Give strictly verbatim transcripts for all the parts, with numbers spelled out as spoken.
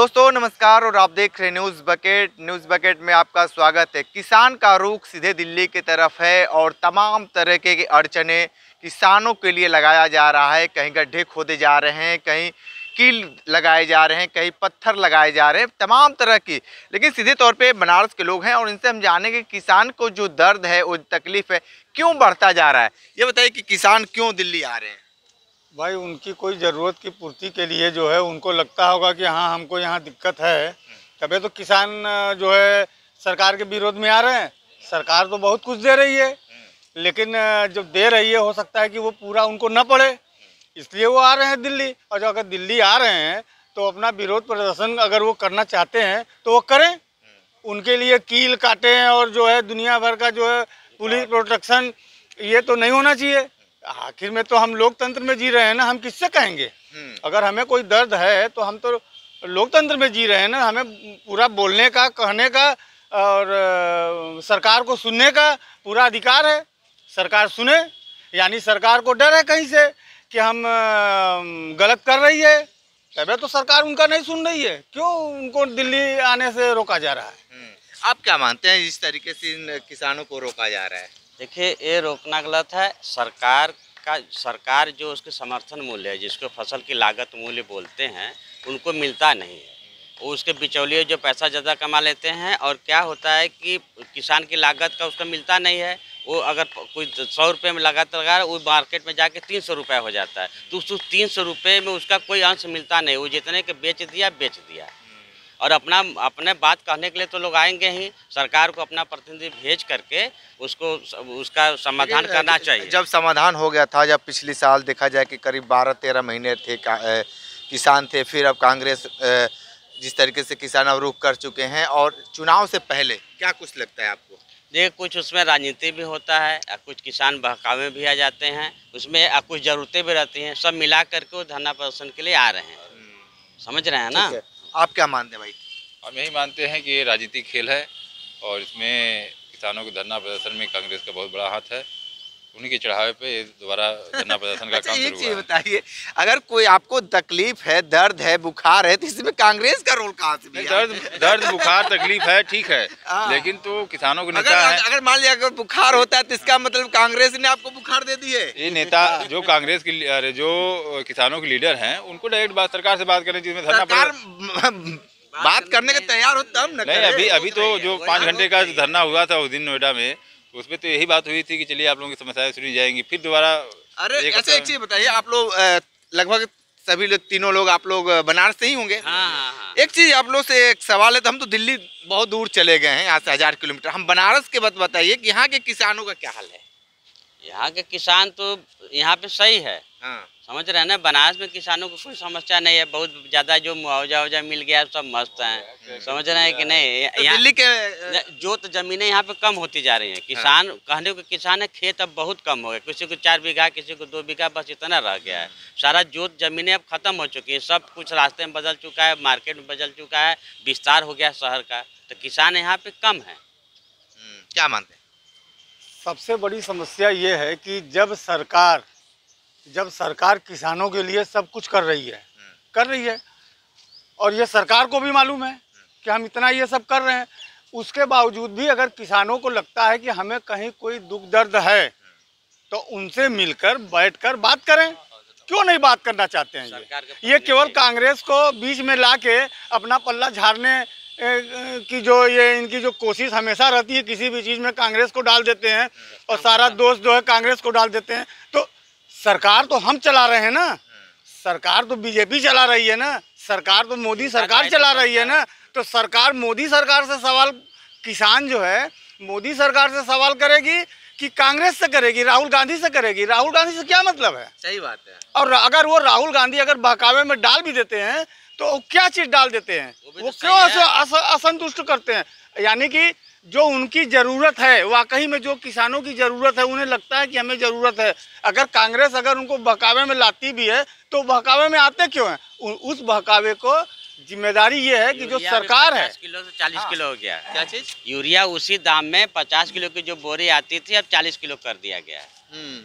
दोस्तों नमस्कार और आप देख रहे हैं न्यूज़ बकेट। न्यूज़ बकेट में आपका स्वागत है। किसान का रुख सीधे दिल्ली की तरफ है और तमाम तरह के अड़चने किसानों के लिए लगाया जा रहा है। कहीं गड्ढे खोदे जा रहे हैं, कहीं कील लगाए जा रहे हैं, कहीं पत्थर लगाए जा रहे हैं, तमाम तरह की। लेकिन सीधे तौर पे बनारस के लोग हैं और इनसे हम जानेंगे किसान को जो दर्द है, वो तकलीफ है, क्यों बढ़ता जा रहा है। ये बताइए कि किसान क्यों दिल्ली आ रहे हैं। भाई उनकी कोई ज़रूरत की पूर्ति के लिए जो है उनको लगता होगा कि हाँ हमको यहाँ दिक्कत है, तभी तो किसान जो है सरकार के विरोध में आ रहे हैं। सरकार तो बहुत कुछ दे रही है, लेकिन जो दे रही है हो सकता है कि वो पूरा उनको न पड़े, इसलिए वो आ रहे हैं दिल्ली। और जो अगर दिल्ली आ रहे हैं तो अपना विरोध प्रदर्शन अगर वो करना चाहते हैं तो वो करें। उनके लिए कील काटें और जो है दुनिया भर का जो है पुलिस प्रोटेक्शन, ये तो नहीं होना चाहिए। आखिर में तो हम लोकतंत्र में जी रहे हैं ना, हम किससे कहेंगे। अगर हमें कोई दर्द है तो हम तो लोकतंत्र में जी रहे हैं ना, हमें पूरा बोलने का, कहने का और सरकार को सुनने का पूरा अधिकार है। सरकार सुने, यानी सरकार को डर है कहीं से कि हम गलत कर रही है, तभी तो सरकार उनका नहीं सुन रही है। क्यों उनको दिल्ली आने से रोका जा रहा है। आप क्या मानते हैं इस तरीके से इन किसानों को रोका जा रहा है। देखिए, ये रोकना गलत है। सरकार का सरकार जो उसके समर्थन मूल्य है, जिसको फसल की लागत मूल्य बोलते हैं, उनको मिलता नहीं है। वो उसके बिचौलिए जो पैसा ज़्यादा कमा लेते हैं, और क्या होता है कि किसान की लागत का उसका मिलता नहीं है। वो अगर कोई सौ रुपये में लागत लगा रहा है, वो मार्केट में जाके तीन सौ रुपये हो जाता है, तो उस तीन सौ रुपये में उसका कोई अंश मिलता नहीं। वो जितने के बेच दिया बेच दिया। और अपना अपने बात कहने के लिए तो लोग आएंगे ही। सरकार को अपना प्रतिनिधि भेज करके उसको उसका समाधान करना चाहिए। जब समाधान हो गया था, जब पिछले साल देखा जाए कि करीब बारह तेरह महीने थे किसान थे, फिर अब कांग्रेस जिस तरीके से किसान अब रुख कर चुके हैं, और चुनाव से पहले क्या कुछ लगता है आपको। देखिए, कुछ उसमें राजनीति भी होता है, कुछ किसान बहकावे भी आ जाते हैं उसमें, कुछ ज़रूरतें भी रहती हैं। सब मिला करके वो धरना प्रदर्शन के लिए आ रहे हैं। समझ रहे हैं ना। आप क्या मानते हैं भाई। हम यही मानते हैं कि ये राजनीतिक खेल है और इसमें किसानों के धरना प्रदर्शन में कांग्रेस का बहुत बड़ा हाथ है। उन्हीं के चढ़ावे पे दोबारा धरना प्रदर्शन का अच्छा, काम एक शुरू चीज हुआ है। बताइए, अगर कोई आपको तकलीफ है, दर्द है, बुखार है, तो इसमें कांग्रेस का रोल कहाँ से भी दर्द दर्द बुखार तकलीफ है, ठीक है, लेकिन तो किसानों के नेता अगर, है। अगर मान लिया अगर बुखार होता है तो इसका मतलब कांग्रेस ने आपको बुखार दे दी है। ये नेता जो कांग्रेस की अरे जो किसानों के लीडर हैं, उनको डायरेक्ट बात सरकार से बात करें, जिसमें धरना सरकार बात करने के तैयार हो तब न नहीं। अभी अभी तो जो पाँच घंटे का धरना हुआ था उस दिन नोएडा में, उसमें तो यही बात हुई थी कि चलिए आप लोगों की समस्याएं सुनी जाएंगी, फिर दोबारा। अरे ऐसे एक चीज बताइए, आप लोग लगभग सभी लोग, तीनों लोग आप लोग बनारस से ही होंगे। हाँ, हाँ, हाँ। एक चीज आप लोग से एक सवाल है, तो हम तो दिल्ली बहुत दूर चले गए हैं, यहाँ से हजार किलोमीटर। हम बनारस के बात बताइए कि यहाँ के किसानों का क्या हाल है। यहाँ के किसान तो यहाँ पे सही है। हाँ। समझ रहे हैं ना। बनारस में किसानों को कोई समस्या नहीं है, बहुत ज़्यादा जो मुआवजा वुआवजा मिल गया सब मस्त हैं। समझ रहे हैं कि नहीं। तो यहाँ दिल्ली के जो तो ज़मीनें यहाँ पे कम होती जा रही हैं। किसान कहने को किसान है, खेत अब बहुत कम हो गए। किसी को चार बीघा, किसी को दो बीघा, बस इतना रह गया है। सारा जोत ज़मीनें अब ख़त्म हो चुकी है। सब कुछ रास्ते में बदल चुका है, मार्केट में बदल चुका है, विस्तार हो गया शहर का, तो किसान यहाँ पे कम है। क्या मानते हैं। सबसे बड़ी समस्या ये है कि जब सरकार जब सरकार किसानों के लिए सब कुछ कर रही है कर रही है और ये सरकार को भी मालूम है कि हम इतना ये सब कर रहे हैं, उसके बावजूद भी अगर किसानों को लगता है कि हमें कहीं कोई दुख दर्द है, तो उनसे मिलकर बैठकर बात करें। क्यों नहीं बात करना चाहते हैं ये ये केवल कांग्रेस को बीच में ला के अपना पल्ला झाड़ने की जो ये इनकी जो कोशिश हमेशा रहती है, किसी भी चीज़ में कांग्रेस को डाल देते हैं और सारा दोष जो है कांग्रेस को डाल देते हैं। तो सरकार तो हम चला रहे हैं ना, सरकार तो बीजेपी चला रही है ना, सरकार तो मोदी सरकार चला रही है ना। तो सरकार मोदी सरकार से सवाल, किसान जो है मोदी सरकार से सवाल करेगी कि कांग्रेस से करेगी, राहुल गांधी से करेगी। राहुल गांधी से क्या मतलब है। सही बात है। और अगर वो राहुल गांधी अगर बहकावे में डाल भी देते हैं तो क्या चीज़ डाल देते हैं, वो, वो क्यों असंतुष्ट करते हैं। यानी कि जो उनकी ज़रूरत है, वाकई में जो किसानों की ज़रूरत है, उन्हें लगता है कि हमें ज़रूरत है। अगर कांग्रेस अगर उनको बहकावे में लाती भी है तो बहकावे में आते क्यों हैं। उस बहकावे को जिम्मेदारी ये है कि जो सरकार है। किलो से चालीस किलो हो गया। क्या चीज़। यूरिया उसी दाम में पचास किलो की जो बोरी आती थी, अब चालीस किलो कर दिया गया है।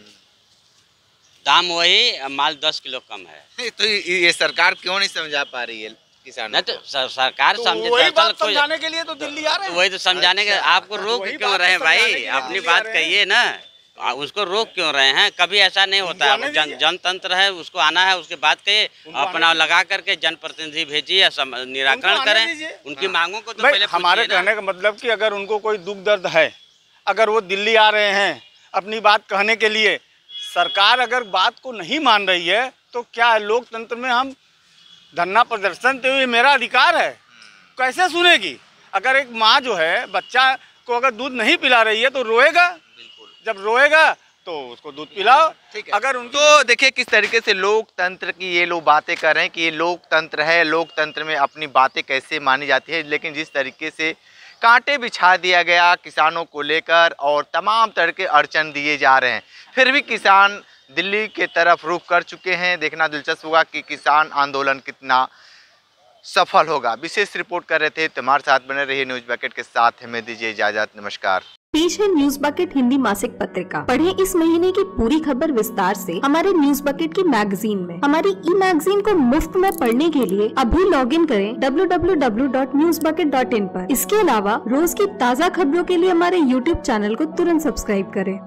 दाम वही, माल दस किलो कम है। तो ये सरकार क्यों नहीं समझा पा रही है किसानों नहीं तो को? सर, सरकार तो समझे वही दरअसल बात कोई- समझाने के लिए तो दिल्ली आ रहे हैं। वही तो समझाने के अच्छा। आपको रोक वही क्यों बात रहे हैं तो समझाने भाई, के लिए अपनी दिल्ली आ बात रहे हैं। कहिए ना, आ, उसको रोक क्यों रहे हैं? कभी ऐसा नहीं होता है, आने अब जन दीजिए। जनतंत्र है, उसको आना है, उसके बाद कहिए, उनको आने अपना लगा करके जनप्रतिनिधि भेजिए या सम- निराकरण उनको आने करें दीजिए। उनकी मांगों को तो भाई पहले हमारे पूछिए ना। कहने का मतलब कि अगर उनको कोई दुख दर्द है, अगर वो दिल्ली आ रहे हैं अपनी बात कहने के लिए, सरकार अगर बात को नहीं मान रही है तो क्या है, लोकतंत्र में हम धरना प्रदर्शन तो ये मेरा अधिकार है, कैसे सुनेगी? अगर एक माँ जो है बच्चा को अगर दूध नहीं पिला रही है तो रोएगा, जब रोएगा तो उसको दूध पिलाओ। ठीक है। अगर उनको तो देखिए किस तरीके से लोकतंत्र की ये लोग बातें कर रहे हैं कि ये लोकतंत्र है, लोकतंत्र में अपनी बातें कैसे मानी जाती है, लेकिन जिस तरीके से कांटे बिछा दिया गया किसानों को लेकर और तमाम तरह के अड़चन दिए जा रहे हैं, फिर भी किसान दिल्ली के तरफ रुख कर चुके हैं। देखना दिलचस्प होगा कि किसान आंदोलन कितना सफल होगा। विशेष रिपोर्ट कर रहे थे, तुम्हारे साथ बने रहिए न्यूज बकेट के साथ, हमें दीजिए इजाजत, नमस्कार। पेश है न्यूज बकेट हिंदी मासिक पत्रिका। पढ़ें इस महीने की पूरी खबर विस्तार से हमारे न्यूज बकेट की मैगजीन में। हमारी ई मैगजीन को मुफ्त में पढ़ने के लिए अभी लॉग इन करें W W W dot news bucket dot in पर। इसके अलावा रोज की ताज़ा खबरों के लिए हमारे यूट्यूब चैनल को तुरंत सब्सक्राइब करें।